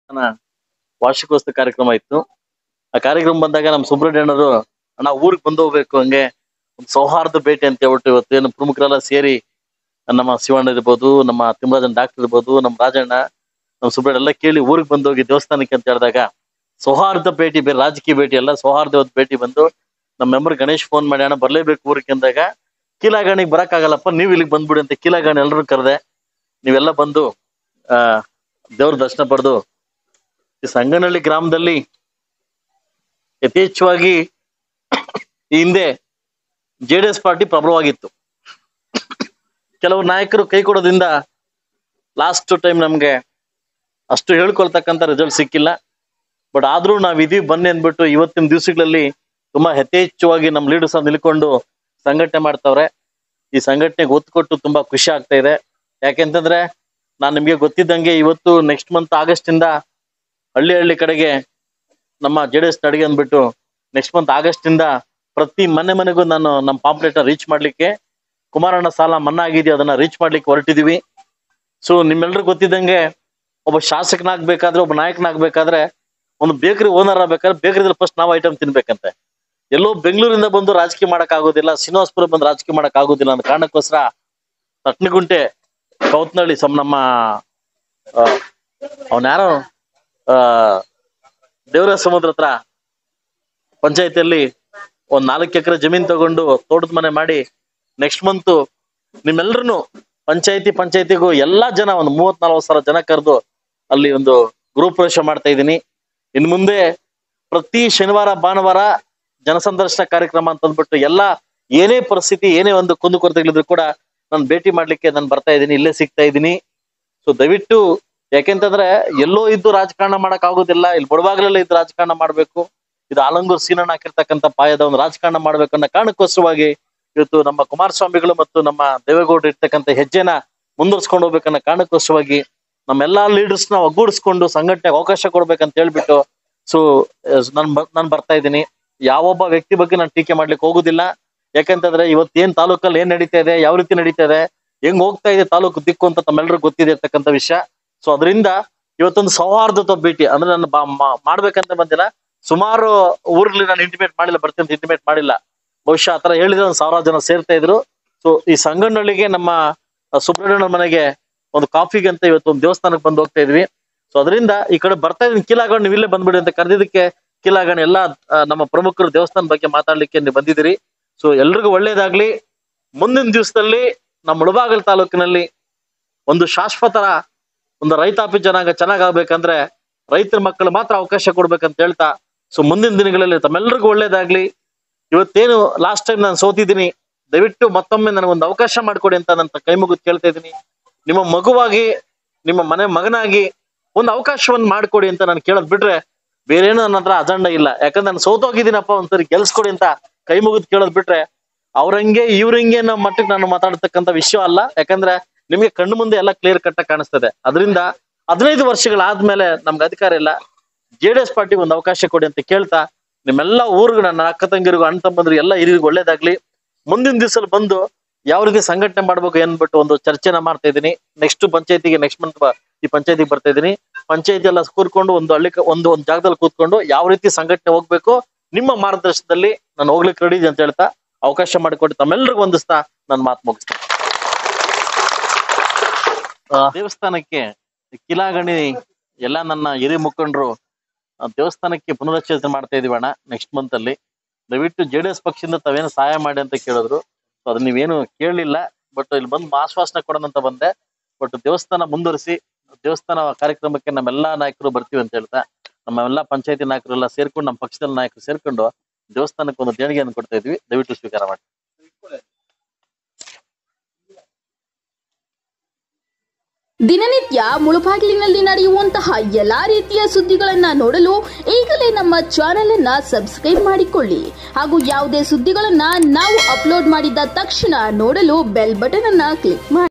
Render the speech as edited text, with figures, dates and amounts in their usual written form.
ವಾರ್ಷಿಕೋತ್ಸವ ಕಾರ್ಯಕ್ರಮ ಇತ್ತು. ಆ ಕಾರ್ಯಕ್ರಮ ಬಂದಾಗ ನಮ್ಮ ಸುಬ್ರಹ್ಮಣ್ಯರು ಅಣ್ಣ ಊರಿಗೆ ಬಂದು ಹೋಗ್ಬೇಕು, ಹಂಗೆ ಒಂದು ಸೌಹಾರ್ದ ಭೇಟಿ ಅಂತ ಹೇಳ್ಬಿಟ್ಟು ಇವತ್ತೇನು ಪ್ರಮುಖರೆಲ್ಲ ಸೇರಿ ನಮ್ಮ ಶಿವಣ್ಣ ಇರ್ಬೋದು, ನಮ್ಮ ತಿಮ್ಮರಾಜನ್ ಡಾಕ್ಟರ್ ಇರ್ಬೋದು, ನಮ್ಮ ರಾಜಣ್ಣ, ನಮ್ಮ ಸುಬ್ರಹ್ಮಣ್ಯ ಎಲ್ಲ ಕೇಳಿ ಊರಿಗೆ ಬಂದು ಹೋಗಿ ದೇವಸ್ಥಾನಕ್ಕೆ ಅಂತ ಹೇಳಿದಾಗ ಸೌಹಾರ್ದ ಭೇಟಿ, ಬೇರೆ ರಾಜಕೀಯ ಭೇಟಿ ಅಲ್ಲ, ಸೌಹಾರ್ದವಾದ ಭೇಟಿ ಬಂದು ನಮ್ಮ ಮೆಂಬರ್ ಗಣೇಶ್ ಫೋನ್ ಮಾಡಿ ಅಣ್ಣ ಬರ್ಲೇಬೇಕು ಊರಿಗೆ ಅಂದಾಗ ಕೀಲಾಗಣಿಗೆ ಬರಕ್ಕಾಗಲ್ಲಪ್ಪ ನೀವು ಇಲ್ಲಿಗೆ ಬಂದ್ಬಿಡಿ ಅಂತ ಕೀಲಾಗಣಿ ಎಲ್ಲರೂ ಕರೆದೆ. ನೀವೆಲ್ಲ ಬಂದು ದೇವ್ರ ದರ್ಶನ ಪಡೆದು ಈ ಸಂಗನಹಳ್ಳಿ ಗ್ರಾಮದಲ್ಲಿ ಯಥೇಚ್ಛವಾಗಿ ಈ ಹಿಂದೆ JDS ಪಾರ್ಟಿ ಪ್ರಬಲವಾಗಿತ್ತು. ಕೆಲವು ನಾಯಕರು ಕೈ ಕೊಡೋದ್ರಿಂದ ಲಾಸ್ಟ್ ಟೈಮ್ ನಮ್ಗೆ ಅಷ್ಟು ಹೇಳ್ಕೊಳ್ತಕ್ಕಂಥ ರಿಸಲ್ಟ್ ಸಿಕ್ಕಿಲ್ಲ. ಬಟ್ ಆದ್ರೂ ನಾವಿದೀವಿ ಬನ್ನಿ ಅಂದ್ಬಿಟ್ಟು ಇವತ್ತಿನ ದಿವಸಗಳಲ್ಲಿ ತುಂಬಾ ಯಥೇಚ್ಛವಾಗಿ ನಮ್ಮ ಲೀಡರ್ಸ್ ನಿಲ್ಕೊಂಡು ಸಂಘಟನೆ ಮಾಡ್ತಾವ್ರೆ. ಈ ಸಂಘಟನೆಗೆ ಒತ್ತು ಕೊಟ್ಟು ತುಂಬಾ ಖುಷಿ ಆಗ್ತಾ ಇದೆ. ಯಾಕೆಂತಂದ್ರೆ ನಾನು ನಿಮ್ಗೆ ಗೊತ್ತಿದ್ದಂಗೆ ಇವತ್ತು ನೆಕ್ಸ್ಟ್ ಮಂತ್ ಆಗಸ್ಟ್ ಇಂದ ಹಳ್ಳಿ ಕಡೆಗೆ ನಮ್ಮ JDS ನಡಿಗೆ ಅಂದ್ಬಿಟ್ಟು ನೆಕ್ಸ್ಟ್ ಮಂತ್ ಆಗಸ್ಟ್ ಇಂದ ಪ್ರತಿ ಮನೆಗೂ ನಾನು ನಮ್ಮ ಪಾಂಪ್ಲೆಟ್ ರೀಚ್ ಮಾಡ್ಲಿಕ್ಕೆ, ಕುಮಾರಣ್ಣ ಸಾಲ ಮನ್ನಾ ಆಗಿದೆಯೋ ಅದನ್ನ ರೀಚ್ ಮಾಡ್ಲಿಕ್ಕೆ ಹೊರಟಿದೀವಿ. ಸೊ ನಿಮ್ಮೆಲ್ರಿಗೂ ಗೊತ್ತಿದ್ದಂಗೆ ಒಬ್ಬ ಶಾಸಕನಾಗ್ಬೇಕಾದ್ರೆ, ಒಬ್ಬ ನಾಯಕನಾಗ್ಬೇಕಾದ್ರೆ, ಒಂದು ಬೇಕರಿ ಓನರ್ ಆಗ್ಬೇಕಾದ್ರೆ ಬೇಕರಿದಲ್ಲಿ ಫಸ್ಟ್ ನಾವು ಐಟಮ್ ತಿನ್ಬೇಕಂತೆ. ಎಲ್ಲೋ ಬೆಂಗಳೂರಿಂದ ಬಂದು ರಾಜಕೀಯ ಮಾಡಕ್ ಆಗೋದಿಲ್ಲ, ಶ್ರೀನಿವಾಸಪುರ ಬಂದು ರಾಜಕೀಯ ಮಾಡಕ್ ಆಗೋದಿಲ್ಲ ಅನ್ನೋ ಕಾರಣಕ್ಕೋಸ್ಕರ ತಟ್ನಗುಂಟೆ ಕೌತ್ನಳ್ಳಿ ನಮ್ಮ ಅವನ್ಯಾರೋ ದೇವರ ಸಮುದ್ರ ಹತ್ರ ಪಂಚಾಯತಿಯಲ್ಲಿ ಒಂದ್ 4 ಎಕರೆ ಜಮೀನ್ ತಗೊಂಡು ತೋಟದ ಮನೆ ಮಾಡಿ ನೆಕ್ಸ್ಟ್ ಮಂತ್ ನಿಮ್ಮೆಲ್ರನ್ನು ಪಂಚಾಯತಿಗೂ ಎಲ್ಲಾ ಜನ ಒಂದು 30-40 ಸಾವಿರ ಜನ ಕರೆದು ಅಲ್ಲಿ ಒಂದು ಗೃಹ ಪ್ರವೇಶ ಮಾಡ್ತಾ ಇದ್ದೀನಿ. ಇನ್ ಮುಂದೆ ಪ್ರತಿ ಶನಿವಾರ ಭಾನುವಾರ ಜನಸಂದರ್ಶನ ಕಾರ್ಯಕ್ರಮ ಅಂತ ಅಂದ್ಬಿಟ್ಟು ಎಲ್ಲ ಏನೇ ಪರಿಸ್ಥಿತಿ, ಏನೇ ಒಂದು ಕುಂದುಕೊರತೆಗಳಿದ್ರು ಕೂಡ ನಾನು ಭೇಟಿ ಮಾಡ್ಲಿಕ್ಕೆ ನಾನು ಬರ್ತಾ ಇದ್ದೀನಿ, ಇಲ್ಲೇ ಸಿಗ್ತಾ ಇದ್ದೀನಿ. ಸೊ ದಯವಿಟ್ಟು, ಯಾಕೆಂತಂದ್ರೆ ಎಲ್ಲೋ ಇದ್ದು ರಾಜಕಾರಣ ಮಾಡಕ್ ಆಗೋದಿಲ್ಲ, ಇಲ್ಲಿ ಬಡವಾಗಲೇ ಇದ್ದು ರಾಜಕಾರಣ ಮಾಡ್ಬೇಕು. ಇದು ಆಲಂಗೂರ್ ಸೀನಣ್ಣ ಹಾಕಿರ್ತಕ್ಕಂಥ ಪಾಯದ ಒಂದು ರಾಜಕಾರಣ ಮಾಡ್ಬೇಕು ಅನ್ನೋ ಕಾರಣಕ್ಕೋಸ್ಕರವಾಗಿ ಇವತ್ತು ನಮ್ಮ ಕುಮಾರಸ್ವಾಮಿಗಳು ಮತ್ತು ನಮ್ಮ ದೇವೇಗೌಡರು ಇರ್ತಕ್ಕಂಥ ಹೆಜ್ಜೆನ ಮುಂದುವರ್ಸ್ಕೊಂಡು ಹೋಗ್ಬೇಕನ್ನೋ ಕಾರಣಕ್ಕೋಸ್ಕರವಾಗಿ ನಮ್ಮೆಲ್ಲಾ ಲೀಡರ್ಸ್ ನ ಒಗ್ಗೂಡಿಸ್ಕೊಂಡು ಸಂಘಟನೆಗೆ ಅವಕಾಶ ಕೊಡ್ಬೇಕಂತ ಹೇಳ್ಬಿಟ್ಟು ಸೊ ನಾನು ಬರ್ತಾ ಇದ್ದೀನಿ. ಯಾವೊಬ್ಬ ವ್ಯಕ್ತಿ ಬಗ್ಗೆ ನಾನು ಟೀಕೆ ಮಾಡ್ಲಿಕ್ಕೆ ಹೋಗುದಿಲ್ಲ. ಯಾಕಂತಂದ್ರೆ ಇವತ್ತೇನ್ ತಾಲೂಕಲ್ಲಿ ಏನ್ ನಡೀತಾ ಇದೆ, ಯಾವ ರೀತಿ ನಡೀತಾ ಇದೆ, ಹೆಂಗ್ ಹೋಗ್ತಾ ಇದೆ ತಾಲೂಕು ದಿಕ್ಕು ಅಂತ ತಮ್ಮೆಲ್ಲರಿಗೂ ಗೊತ್ತಿದೆ ಇರ್ತಕ್ಕಂಥ ವಿಷಯ. ಸೊ ಅದರಿಂದ ಇವತ್ತೊಂದು ಸೌಹಾರ್ದತೆ ಭೇಟಿ ಅಂದ್ರೆ ನಾನು ಮಾಡ್ಬೇಕಂತ ಬಂದಿಲ್ಲ. ಸುಮಾರು ಊರಲ್ಲಿ ನಾನು ಇಂಟಿಮೇಟ್ ಮಾಡಿಲ್ಲ, ಬರ್ತೀನಿ ಅಂತ ಇಂಟಿಮೇಟ್ ಮಾಡಿಲ್ಲ. ಬಹುಶಃ ಆತರ ಹೇಳಿದ್ರೆ ಒಂದು 1000 ಜನ ಸೇರ್ತಾ ಇದ್ರು. ಸೊ ಈ ಸಂಗನಹಳ್ಳಿಗೆ ನಮ್ಮ ಸುಬ್ರಹ್ಮಣ್ಯನ ಮನೆಗೆ ಒಂದು ಕಾಫಿಗೆ ಅಂತ ಇವತ್ತು ಒಂದು ದೇವಸ್ಥಾನಕ್ಕೆ ಬಂದು ಹೋಗ್ತಾ ಇದ್ವಿ. ಸೊ ಅದರಿಂದ ಈ ಕಡೆ ಬರ್ತಾ ಇದೀನಿ, ಕೀಲಾಗಣಿ ನೀವು ಇಲ್ಲೇ ಬಂದ್ಬಿಡಿ ಅಂತ ಕರೆದಿದ್ದಕ್ಕೆ ಕೀಲಾಗಣಿ ಎಲ್ಲ ನಮ್ಮ ಪ್ರಮುಖರು ದೇವಸ್ಥಾನ ಬಗ್ಗೆ ಮಾತಾಡ್ಲಿಕ್ಕೆ ನೀವು ಬಂದಿದ್ದೀರಿ. ಸೊ ಎಲ್ರಿಗೂ ಒಳ್ಳೇದಾಗ್ಲಿ. ಮುಂದಿನ ದಿವಸದಲ್ಲಿ ನಮ್ಮ ಮುಳಬಾಗಲ್ ತಾಲೂಕಿನಲ್ಲಿ ಒಂದು ಶಾಶ್ವತ ಒಂದು ರೈತಾಪಿ ಜನಾಂಗ ಚೆನ್ನಾಗಾಗ್ಬೇಕಂದ್ರೆ ರೈತರ ಮಕ್ಕಳು ಮಾತ್ರ ಅವಕಾಶ ಕೊಡ್ಬೇಕಂತ ಹೇಳ್ತಾ, ಸೊ ಮುಂದಿನ ದಿನಗಳಲ್ಲಿ ತಮ್ಮೆಲ್ಲರಿಗೂ ಒಳ್ಳೇದಾಗ್ಲಿ. ಇವತ್ತೇನು ಲಾಸ್ಟ್ ಟೈಮ್ ನಾನು ಸೋತಿದ್ದೀನಿ, ದಯವಿಟ್ಟು ಮತ್ತೊಮ್ಮೆ ನನಗೊಂದು ಅವಕಾಶ ಮಾಡ್ಕೊಡಿ ಅಂತ ನನ್ನ ಕೈ ಮುಗಿದು ಕೇಳ್ತಾ ಇದ್ದೀನಿ. ನಿಮ್ಮ ಮಗುವಾಗಿ, ನಿಮ್ಮ ಮನೆ ಮಗನಾಗಿ ಒಂದು ಅವಕಾಶವನ್ನು ಮಾಡ್ಕೊಡಿ ಅಂತ ನಾನು ಕೇಳೋದ್ ಬಿಟ್ರೆ ಬೇರೇನು ನನ್ನ ಹತ್ರ ಅಜೆಂಡ ಇಲ್ಲ. ಯಾಕಂದ್ರೆ ನಾನು ಸೋತೋಗಿದ್ದೀನಪ್ಪ, ಒಂದ್ಸರಿ ಗೆಲ್ಸ್ಕೊಡಿ ಅಂತ ಕೈ ಮುಗಿದು ಕೇಳೋದ್ ಬಿಟ್ರೆ ಅವ್ರಂಗೆ ಇವ್ರಂಗೆ ಅನ್ನೋ ಮಟ್ಟಕ್ಕೆ ನಾನು ಮಾತಾಡ್ತಕ್ಕಂಥ ವಿಷಯ ಅಲ್ಲ. ಯಾಕಂದ್ರೆ ನಿಮ್ಗೆ ಕಣ್ಣು ಮುಂದೆ ಎಲ್ಲ ಕ್ಲಿಯರ್ ಕಟ್ಟ ಕಾಣಿಸ್ತದೆ. ಅದರಿಂದ 15 ವರ್ಷಗಳಾದ್ಮೇಲೆ ನಮ್ಗೆ ಅಧಿಕಾರ ಇಲ್ಲ, JDS ಪಾರ್ಟಿಗೆ ಒಂದು ಅವಕಾಶ ಕೊಡಿ ಅಂತ ಕೇಳ್ತಾ, ನಿಮ್ಮೆಲ್ಲ ಊರಿಗೂ, ನನ್ನ ಅಕ್ಕ ತಂಗಿರಿಗೂ, ಅಣ್ಣ ತಮ್ಮಂದ್ರಿಗೂ ಎಲ್ಲ ಹಿರಿಯರಿಗೂ ಒಳ್ಳೇದಾಗ್ಲಿ. ಮುಂದಿನ ದಿವಸದಲ್ಲಿ ಬಂದು ಯಾವ ರೀತಿ ಸಂಘಟನೆ ಮಾಡ್ಬೇಕು ಏನ್ಬಿಟ್ಟು ಒಂದು ಚರ್ಚೆನ ಮಾಡ್ತಾ ಇದ್ದೀನಿ. ನೆಕ್ಸ್ಟ್ ಪಂಚಾಯತಿಗೆ ನೆಕ್ಸ್ಟ್ ಮಂತ್ ಈ ಪಂಚಾಯತಿಗೆ ಬರ್ತಾ ಇದ್ದೀನಿ. ಪಂಚಾಯತಿ ಎಲ್ಲ ಕೂರ್ಕೊಂಡು ಒಂದು ಹಳ್ಳಿ ಒಂದು ಜಾಗದಲ್ಲಿ ಕೂತ್ಕೊಂಡು ಯಾವ ರೀತಿ ಸಂಘಟನೆ ಹೋಗ್ಬೇಕು ನಿಮ್ಮ ಮಾರ್ಗದರ್ಶನದಲ್ಲಿ ನಾನು ಹೋಗ್ಲಿಕ್ಕೆ ರೆಡಿ ಅಂತ ಹೇಳ್ತಾ ಅವಕಾಶ ಮಾಡಿಕೊಟ್ಟು ತಮ್ಮೆಲ್ಲರಿಗೂ ಹೊಂದಿಸ್ತಾ ನನ್ನ ಮಾತು ಮುಗಿಸ್ತೇನೆ. ದೇವಸ್ಥಾನಕ್ಕೆ ಕೀಲಾಗಣಿ ಎಲ್ಲ ನನ್ನ ಹಿರಿಯ ಮುಖಂಡರು ದೇವಸ್ಥಾನಕ್ಕೆ ಪುನರುಚ್ಚೇತನೆ ಮಾಡ್ತಾ ಇದೀವಿ ಅಣ್ಣ ನೆಕ್ಸ್ಟ್ ಮಂತ್ ಅಲ್ಲಿ. ದಯವಿಟ್ಟು JDS ಪಕ್ಷದಿಂದ ತಾವೇನು ಸಹಾಯ ಮಾಡಿ ಅಂತ ಕೇಳಿದ್ರು. ಸೊ ಅದನ್ನ ನೀವೇನು ಕೇಳಲಿಲ್ಲ, ಬಟ್ ಇಲ್ಲಿ ಬಂದು ಆಶ್ವಾಸನೆ ಕೊಡೋಣ ಅಂತ ಬಂದೆ. ಬಟ್ ದೇವಸ್ಥಾನ ಮುಂದುವರಿಸಿ ದೇವಸ್ಥಾನ ಕಾರ್ಯಕ್ರಮಕ್ಕೆ ನಮ್ಮೆಲ್ಲಾ ನಾಯಕರು ಬರ್ತೀವಿ ಅಂತ ಹೇಳ್ತಾ, ನಮ್ಮೆಲ್ಲಾ ಪಂಚಾಯತಿ ನಾಯಕರೆಲ್ಲ ಸೇರ್ಕೊಂಡು, ನಮ್ಮ ಪಕ್ಷದ ನಾಯಕರು ಸೇರ್ಕೊಂಡು ದೇವಸ್ಥಾನಕ್ಕೆ ಒಂದು ದೇಣಿಗೆಯನ್ನು ಕೊಡ್ತಾ ಇದ್ವಿ. ದಯವಿಟ್ಟು ಸ್ವೀಕಾರ ಮಾಡಿ. ದಿನನಿತ್ಯ ಮುಳುಬಾಗಿಲಿನಲ್ಲಿ ನಡೆಯುವಂತಹ ಎಲ್ಲಾ ರೀತಿಯ ಸುದ್ದಿಗಳನ್ನ ನೋಡಲು ಈಗಲೇ ನಮ್ಮ ಚಾನೆಲ್ ಅನ್ನ ಸಬ್ಸ್ಕ್ರೈಬ್ ಮಾಡಿಕೊಳ್ಳಿ. ಹಾಗೂ ಯಾವುದೇ ಸುದ್ದಿಗಳನ್ನ ನಾವು ಅಪ್ಲೋಡ್ ಮಾಡಿದ ತಕ್ಷಣ ನೋಡಲು ಬೆಲ್ ಬಟನ್ ಅನ್ನ ಕ್ಲಿಕ್ ಮಾಡಿ.